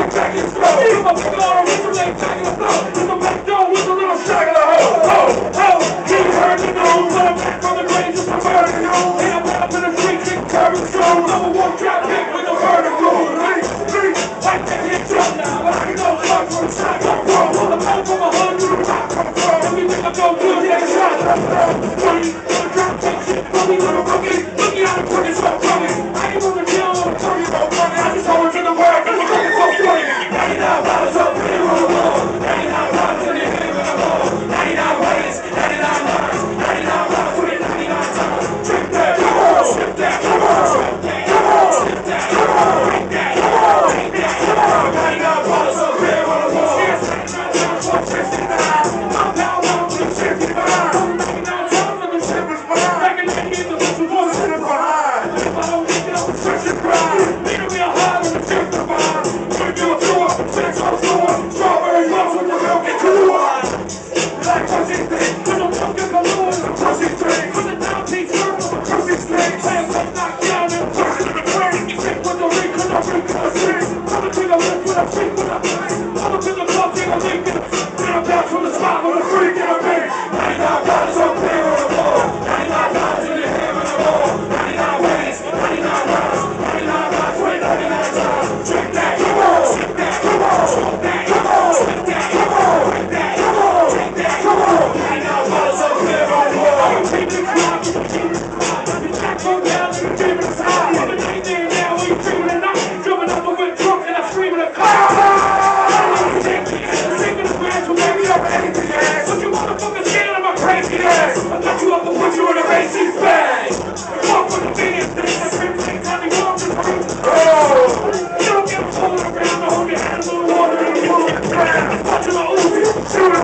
back and slow. Keep up the car with some legs back and slow. To the back door with a little shag of the hoe. Ho, ho, he heard the news, but I'm back from the grave just to murder you. And I'm out in the streets and curving stone. Number one trap pick with the vertical. Street, like that hit jump now, but I can go fuck from the side come from. On the back from a hood to the top come from. And we think I'm so good, take a shot. Funny, gonna drop take shit from me, little rookie. Looking out the crooked so funny. I ain't on the deal, I'm talking about money. I just hold it to the world, cause it's looking so funny. 99 bottles up in the wall. 99 bottles in the head of the wall. 99 ways, 99 lives, 99 lives with it 99 times. Drink that, come on, sip that, come on, sip that, come on, sip that, come on, drink that, come on, drink that, come on. 99 bottles up there on the wall. Yes, 99 times for 69. I'm down on the 65. 99 times for the ship is behind. Back in the day, the bitch was one sitting behind. If I don't get up, stretch and grind. Leave me a high on the tip of the vine. Gonna do a tour, finish on the floor. Strawberry loves with the milk and wine. Like pussy thing, cause I'm fucking balloon. Pussy thing, cause the down piece girl. Pussy thing, hands up, knock down and push to the brain. Sick with the ring, cause I'm weak in the street. Coming to the lift with a freak with a face. I'm up in the club, take a link in the and I'm down from the spot with a freak in a face. 99 bottles up there on the wall. 99 bottles in your hair on the wall. 99 ways, 99 lives, 99 lives with 99 times. Drink that, come on, sip that, come on, smoke that, come on, sip that, come on, drink that, come on, drink that, come on. 99 bottles up there on the wall. I'm keeping it hot, I'm keeping it hot. You jack from down, you keeping it hot. I'm in there now, when you dreaming at night. Jumping up with drunk and I'm screaming at cloud. Singing the grass will make me up anything ass. But you motherfuckers scared of my crazy ass. I got you up and put you in a racist bag. Walk with the biggest thing, that's everything time you walk this room. You don't get a hold around, I hold your hand a little water in the pool. Watching my Uzi, shooting